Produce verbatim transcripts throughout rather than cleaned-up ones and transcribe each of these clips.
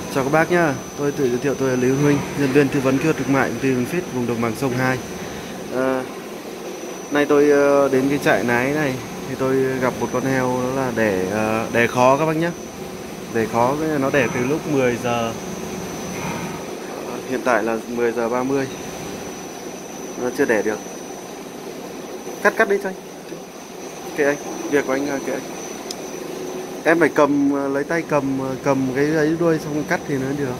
Chào các bác nhá, tôi tự giới thiệu tôi là Lý Hưng Minh, nhân viên tư vấn kỹ thuật thực mại công ty Bình Fit vùng đồng bằng sông hai. À, nay tôi ờ, đến cái trại nái này thì tôi gặp một con heo, đó là đẻ ờ, đẻ khó các bác nhé. Đẻ khó, nó đẻ từ lúc mười giờ, hiện tại là mười giờ ba mươi, nó chưa đẻ được. Cắt cắt đi cho anh, kệ anh, việc của anh là kệ anh. Em phải cầm, lấy tay cầm cầm cái ấy đuôi xong cắt thì nó được.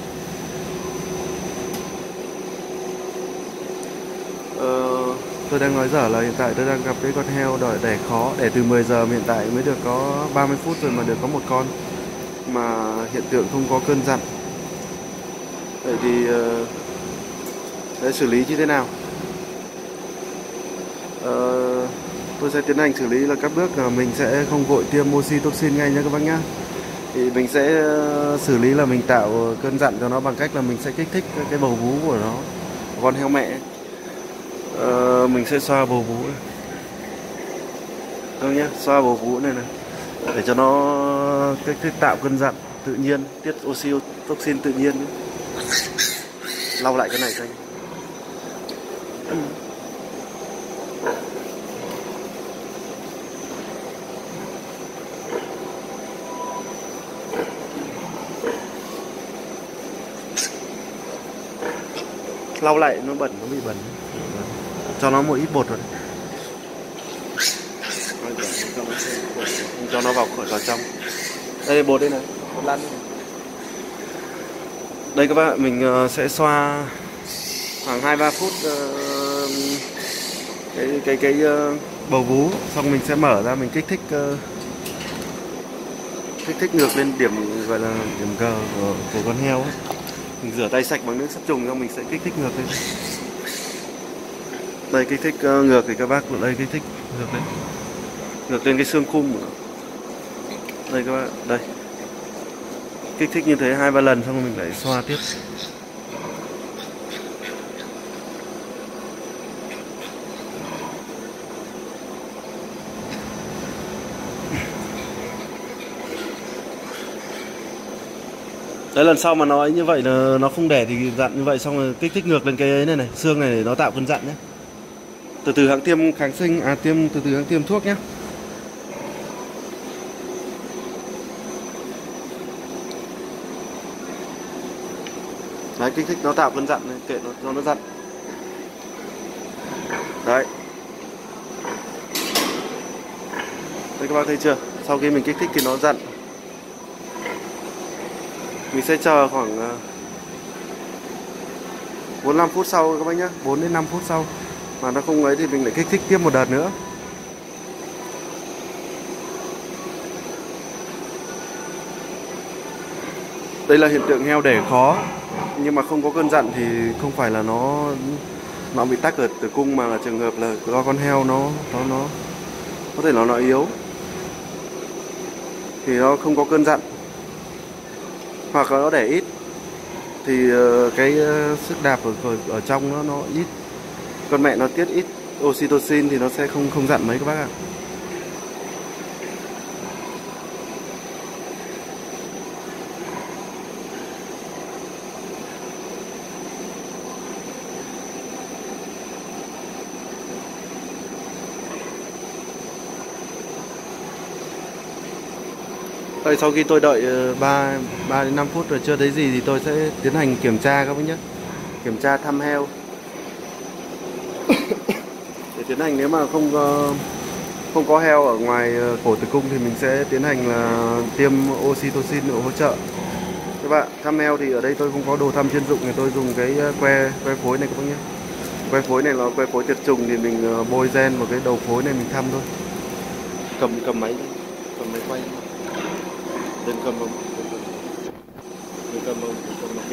Ờ, tôi đang nói dở là hiện tại tôi đang gặp cái con heo đòi đẻ khó, đẻ từ mười giờ, hiện tại mới được có ba mươi phút rồi mà được có một con, mà hiện tượng không có cơn giận. Vậy thì uh, để xử lý như thế nào? Uh, tôi sẽ tiến hành xử lý là các bước là mình sẽ không vội tiêm oxytocin ngay nha các bác nhá. Thì mình sẽ uh, xử lý là mình tạo cơn giận cho nó bằng cách là mình sẽ kích thích cái bầu vú của nó, của con heo mẹ. Uh, mình sẽ xoa bầu vú này. Đâu nhé, xoa bầu vú này này để cho nó kích thích tạo cơn giận tự nhiên, tiết oxytocin tự nhiên. Lau lại cái này cho anh. Lau lại, nó bẩn, nó bị bẩn, cho nó một ít bột rồi. Không cho nó vào khỏi vào trong. Đây bột đây này, bột lăn đây này. Đây các bạn, mình sẽ xoa khoảng hai ba phút uh, cái cái cái uh, bầu vú, xong mình sẽ mở ra, mình kích thích uh, kích thích ngược lên điểm gọi là điểm G của, của con heo ấy. Mình rửa tay sạch bằng nước sát trùng, xong mình sẽ kích thích ngược lên. Đây kích thích uh, ngược thì các bác, đây kích thích ngược lên, ngược lên cái xương khum của nó. Đây các bạn, đây kích thích như thế hai ba lần, xong mình lại xoa tiếp. Đấy, lần sau mà nó ấy như vậy là nó không đẻ thì dặn như vậy, xong rồi kích thích ngược lên cái ấy này này, xương này để nó tạo cơn giận nhé. Từ từ hãng tiêm kháng sinh, à tiêm từ từ hãng tiêm thuốc nhé. Đấy, kích thích nó tạo cơn giận này, kệ nó cho nó giận. Đấy. Đây các bác thấy chưa? Sau khi mình kích thích thì nó giận. Mình sẽ chờ khoảng bốn mươi lăm phút sau các bác nhé, bốn đến năm phút sau mà nó không ấy thì mình lại kích thích tiếp một đợt nữa. Đây là hiện tượng heo đẻ khó nhưng mà không có cơn giận thì không phải là nó nó bị tắc ở tử cung, mà là trường hợp là do con heo nó nó nó có thể là nó yếu thì nó không có cơn giận, hoặc là nó đẻ ít thì cái sức đạp ở ở trong nó nó ít, con mẹ nó tiết ít oxytocin thì nó sẽ không không giận mấy các bác ạ. Đây, sau khi tôi đợi ba đến năm phút rồi chưa thấy gì thì tôi sẽ tiến hành kiểm tra các bác nhé. Kiểm tra thăm heo. Để tiến hành, nếu mà không không có heo ở ngoài cổ tử cung thì mình sẽ tiến hành là tiêm oxytocin để hỗ trợ. Các bạn, thăm heo thì ở đây tôi không có đồ thăm chuyên dụng, thì tôi dùng cái que que phối này các bác nhé. Que phối này là que phối tiệt trùng, thì mình bôi gen vào cái đầu phối này mình thăm thôi. Cầm cầm máy, cầm máy quay. Lên cầm không? Lên cầm không? Cầm mặt kính.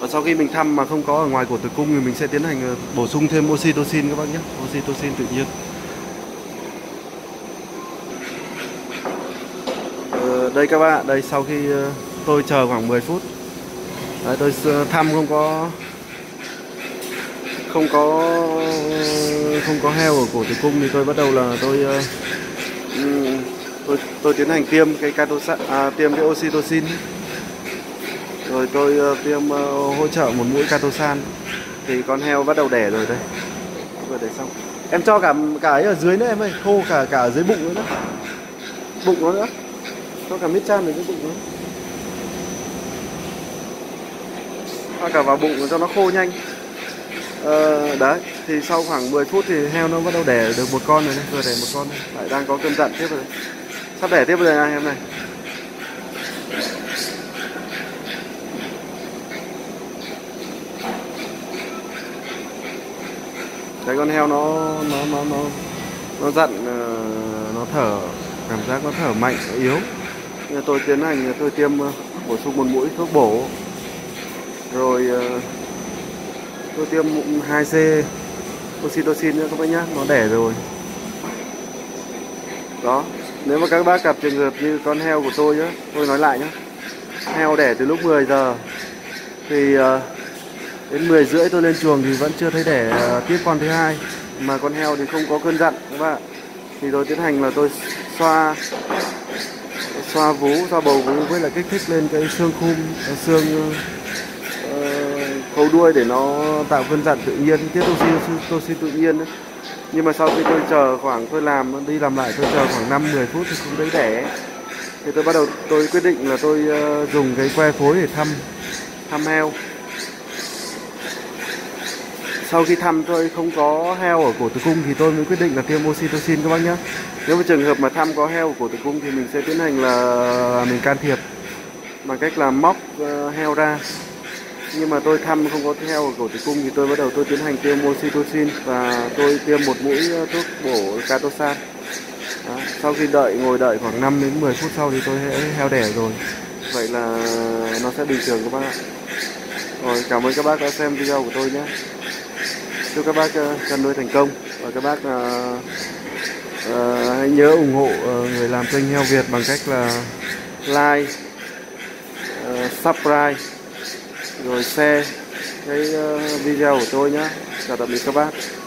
Và sau khi mình thăm mà không có ở ngoài cổ tử cung thì mình sẽ tiến hành bổ sung thêm oxytocin các bác nhé, oxytocin tự nhiên. Ờ, đây các bạn, đây sau khi tôi chờ khoảng mười phút, đấy, tôi thăm không có không có không có heo ở cổ tử cung thì tôi bắt đầu là tôi tôi, tôi tiến hành tiêm cái catosan, à, tiêm cái oxytocin, rồi tôi uh, tiêm uh, hỗ trợ một mũi catosan thì con heo bắt đầu đẻ rồi đây. Vừa đẻ xong em cho cả cả ấy ở dưới nữa em ơi, khô cả cả ở dưới bụng nữa đó, bụng nó nữa, cho cả mít chan ở dưới bụng nữa, cho cả vào bụng cho nó khô nhanh. Ờ, đấy thì sau khoảng mười phút thì heo nó bắt đầu đẻ được một con rồi đây, vừa đẻ một con đây. Lại đang có cơn giận tiếp rồi, sắp đẻ tiếp rồi này em này. Đấy, con heo nó nó nó nó nó giận, nó thở, cảm giác nó thở mạnh yếu. Nên tôi tiến hành tôi tiêm bổ sung một mũi thuốc bổ, rồi tôi tiêm hai xê oxytocin nữa các bác nhá, nó đẻ rồi. Đó, nếu mà các bác gặp trường hợp như con heo của tôi nhá, tôi nói lại nhá, heo đẻ từ lúc mười giờ thì đến mười rưỡi tôi lên chuồng thì vẫn chưa thấy đẻ tiếp con thứ hai, mà con heo thì không có cơn giận các bạn. Thì tôi tiến hành là tôi xoa xoa vú, xoa bầu vú với lại kích thích lên cái xương khum, xương uh, khấu đuôi để nó tạo cơn giận tự nhiên, tiết oxytocin tự nhiên đấy. Nhưng mà sau khi tôi chờ khoảng, tôi làm đi làm lại, tôi chờ khoảng năm mười phút thì không thấy đẻ. Thì tôi bắt đầu tôi quyết định là tôi uh, dùng cái que phối để thăm thăm heo. Sau khi thăm tôi không có heo ở cổ tử cung thì tôi mới quyết định là tiêm oxytocin các bác nhé. Nếu mà trường hợp mà thăm có heo ở cổ tử cung thì mình sẽ tiến hành là mình can thiệp bằng cách là móc heo ra. Nhưng mà tôi thăm không có heo ở cổ tử cung thì tôi bắt đầu tôi tiến hành tiêm oxytocin và tôi tiêm một mũi thuốc bổ catosan. Đó. Sau khi đợi ngồi đợi khoảng năm đến mười phút sau thì tôi heo đẻ rồi. Vậy là nó sẽ bình thường các bác ạ. Rồi, cảm ơn các bác đã xem video của tôi nhé. Chúc các bác chăn nuôi thành công, và các bác uh, uh, hãy nhớ ủng hộ uh, người làm kênh heo Việt bằng cách là like, uh, subscribe, rồi share cái uh, video của tôi nhé. Chào tạm biệt các bác.